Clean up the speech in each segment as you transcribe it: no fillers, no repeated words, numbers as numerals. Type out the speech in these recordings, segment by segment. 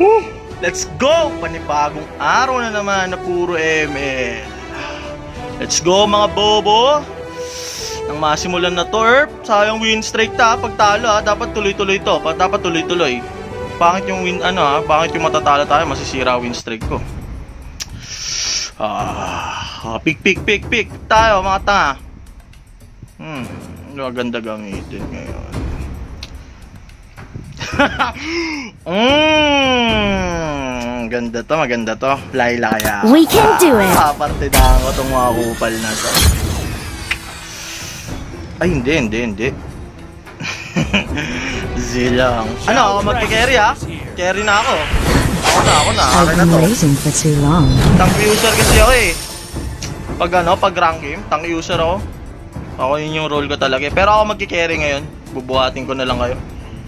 Let's go! Panibagong araw na naman na puro ML. Let's go mga bobo. Nang masimulan na to, sayang win streak ta. Pag talo dapat tuloy-tuloy to. Dapat tuloy-tuloy. Pangit yung win, pangit yung matatalo tayo, masisira win streak ko. Pick tayo mga tanga. Maganda gamitin ngayon. Maganda to. Laila kaya. We can do it. Papartidahan ko itong mga kupal na to. Ay, hindi. Zilang. Ano, ako magki-carry Carry na ako. Ako na. Akin na to. Tank user kasi ako eh. Pag rank game, tank user ako. Ako yun yung role ko talaga eh. Pero ako magki-carry ngayon. Bubuhatin ko na lang kayo.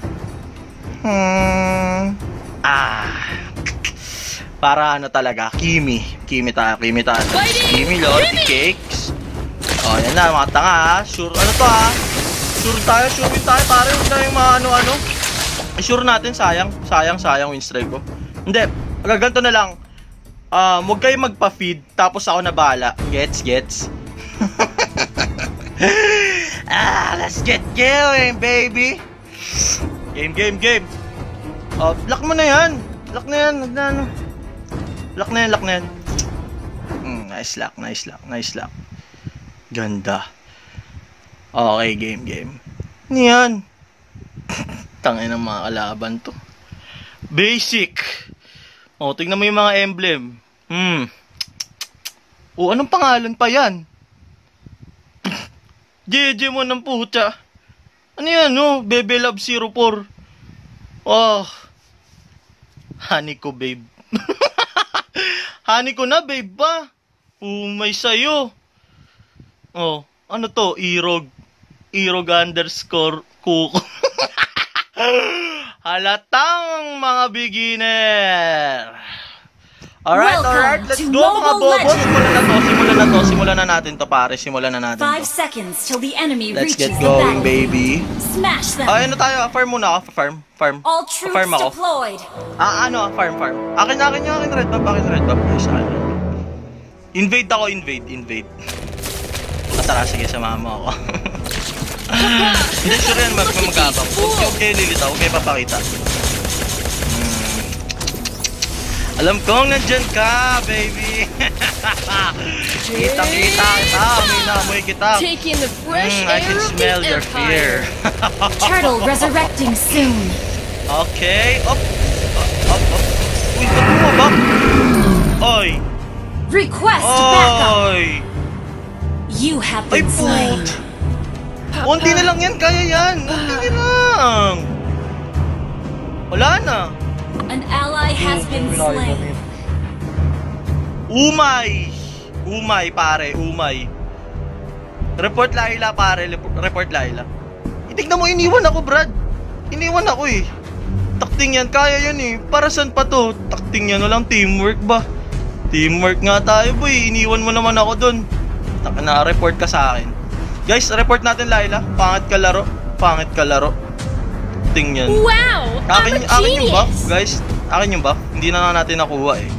Para talaga, Kimi tayo. Kimi Lordy Cakes. Yan na mga tanga Sure, Sure win tayo pare. Huwag na yung mga sure natin, sayang win streak ko. Hindi, ganito na lang. Huwag kayo magpa-feed, tapos ako na bahala. Gets? Let's get going, baby. Game. Lock mo na yan. Lock na yan. Nice lock. Ganda. Okay, game. Ano yan? Tangin ng mga kalaban to. Basic. Tignan mo yung mga emblem. Anong pangalan pa yan? JJ mo ng puta. Ano yan, Bebe Love 04. Honey ko, babe. Honey ko na, babe ba? May sayo. Ano to? Irog _ Halatang mga beginner. Alright, let's go mga bobo. Simulan na natin to pare. 5 seconds till the enemy let's reaches get going, baby. Smash them. Ano tayo? Farm muna ako. Farm. All troops farm ako. deployed. Farm. Akin red buff. Guys, invade ako. Tara, sige, samahan mo ako. Hindi sure yan, mag-abang. Huwag kayo lilitaw, huwag kayo papakita. Alam kong nandyan ka, baby. Kita kita, amoy kita. I can smell your fear. Turtle resurrecting soon. Okay, up. Uy, ba't bumabak? Oy. Request backup. Oy. You have been slain. Unti na lang yan, kaya yan. Unti na lang. Wala na. An ally has been slain. Umay pare. Report Laila pare. Report Laila. Itignan mo, iniwan ako Brad. Iniwan ako eh. Takting yan, kaya yan eh. Para saan pa to? Takting yan, walang teamwork ba? Teamwork nga tayo boy. Iniwan mo naman ako dun. Na-report ka sa akin. Guys, report natin Laila. Pangit ka laro. Tingnan. Wow! Akin yung buff, guys. Akin yung buff. Hindi na natin nakuha eh.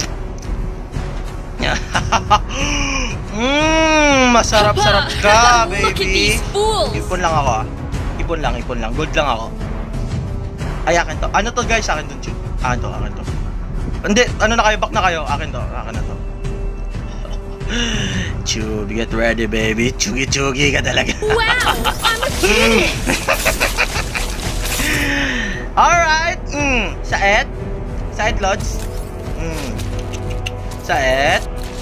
Masarap-sarap ka, baby. Ipon lang ako Ipon lang. Gold lang ako. Ay, akin to. Ano to guys? Akin to. Akin to. Hindi, na kayo? Back na kayo. Akin na to. Chub, get ready, baby. Chugi ka talaga. Wow! I'm a genius! Alright. Saet, Lods. Saet.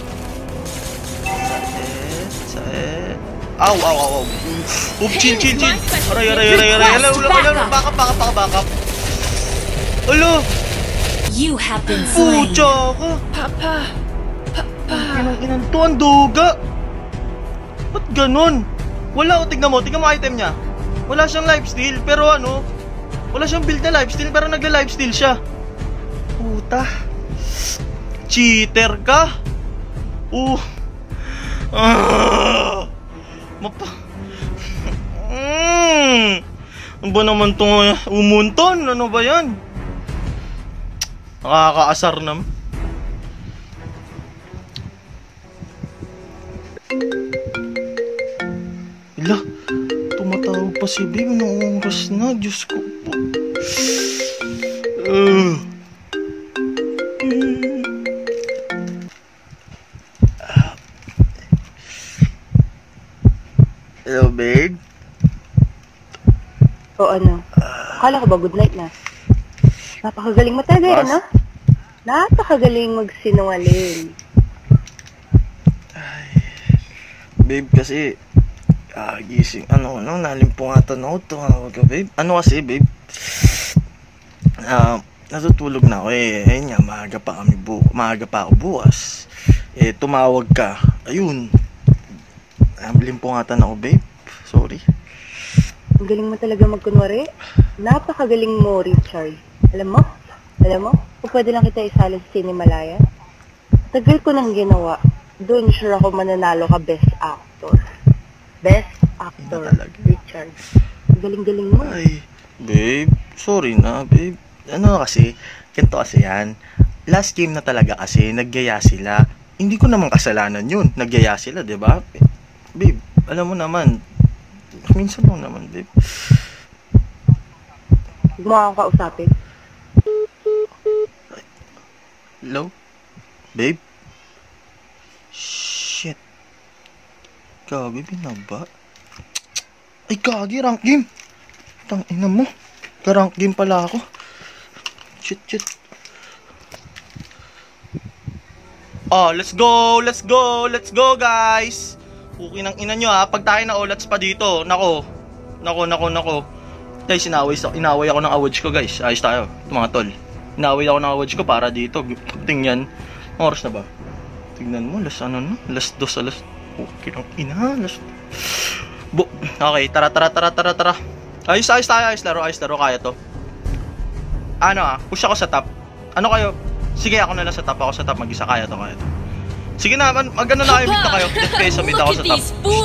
Aw. Chill. Aray. Backup. Ulo. You have been slain. Pucha ko. Inang to, ang duga. Ba't ganun? Wala, tignan mo item niya. Wala siyang lifesteal, pero wala siyang build na lifesteal, pero nagla-lifesteal siya. Puta. Cheater ka? Ano ba naman itong umunton? Ano ba yan? Nakakaasar naman. Ila, tumatawag pa si babe. Anong oras na? Diyos ko po. Hello, babe? O ano? Akala ko ba good night na? Napakagaling mo talaga yan, no? Napakagaling magsinungaling. Ay, babe, kasi gising, nalimpungatan ako. Tumawag ka, babe. Ano kasi, babe? Natutulog na ako eh. Ayun nga, maaga pa ako bukas. Tumawag ka. Ayun. Limpungatan ako, babe. Sorry. Ang galing mo talaga magkunwari. Napakagaling mo, Richard. Alam mo, kung pwede lang kita isali sa Sinimalaya, tagal ko nang ginawa. Doon sure ako mananalo ka best actor. Best actor, Richard. Ang galing-galing mo. Ay, babe. Sorry na, babe. Ano kasi, ganito kasi yan. Last game na talaga kasi, nagyaya sila. Hindi ko naman kasalanan yun. Nagyaya sila, diba? Babe, alam mo naman, minsan mo naman, babe. Huwag mo akong kausapin. Hello? Babe? Shit. Gagi, binaba. Ay, gagi, rank game. Tangina mo. Rank game pala ako. Shit. Oh, let's go, guys. Okay ng ina nyo ha. Pag tayo na olats pa dito. Nako. Guys, inaway ako ng awards ko, guys. Ayos tayo. Ito mga tol. Inaway ako ng awards ko para dito. Tingnan. Oras na ba? Tingnan mo. Last dos. Okay ng ina. Okay, tara. Ayos tayo. Ayos laro. Kaya to. Push ako sa top. Ano kayo? Sige, ako na lang sa top. Mag-isa. Kaya to. Sige na, magano na kayo, meet na kayo. Death peso, meet ako sa top.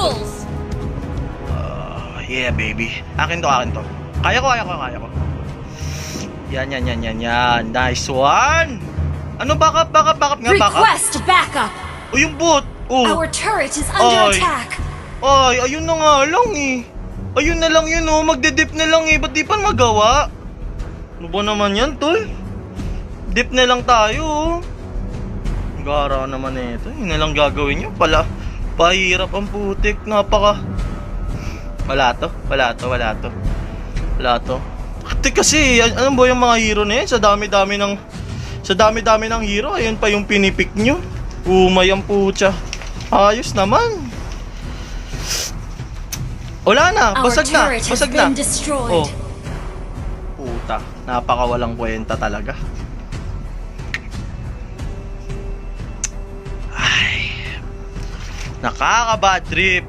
Yeah, baby. Akin to. Kaya ko. Yan. Nice one. Ano, backup nga, backup. Request backup. O, yung boot. Our turret is under attack. Ay, ayun na nga lang eh. Ayun na lang yun oh, magde-dip na lang eh. Ba't di pa magawa? Ano ba naman yan, tol? Dip na lang tayo oh. Gara naman ito. Yun na lang gagawin nyo. Pahirap ang putik. Wala to. Kasi, ano ba yung mga hero na yan? Sa dami-dami ng hero. Ayun pa yung pinipik nyo. Umay ang putya. Ayos naman. Wala na. Basag na. Oh. Puta. Napakawalang kwenta talaga. Nakaka-bad trip.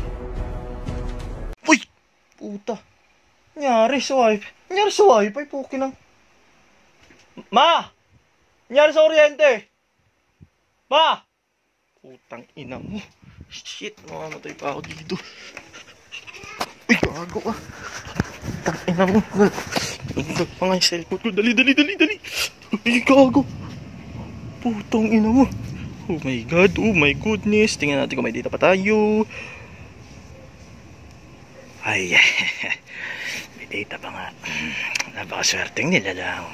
Uy! Puta. Nangyari sa wifi. Pukin ang... Ma! Nangyari sa kuryente. Ma! Putang ina mo. Shit, mamamatay pa ako dito. Uy, gago ka. Putang ina mo. Nagdag pa nga yung cellphone ko. Dali. Uy, gago. Putang ina mo. Oh my goodness. Tingnan natin kung may data pa tayo. Ay, may data pa nga. Napakaswerteng nila lang.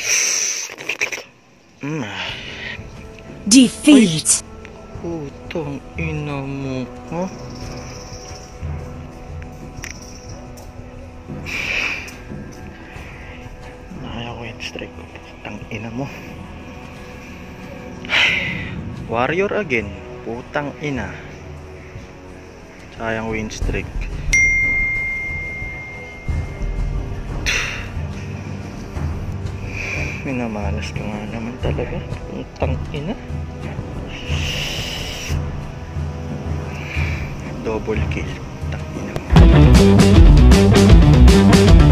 Defeat. Putang ina mo. Huh? Nakaya ko yung strike ko. Putang ina mo. Warrior again. Putang ina. Sayang win streak. Minamalas ka nga naman talaga. Putang ina. Double kill. Putang ina.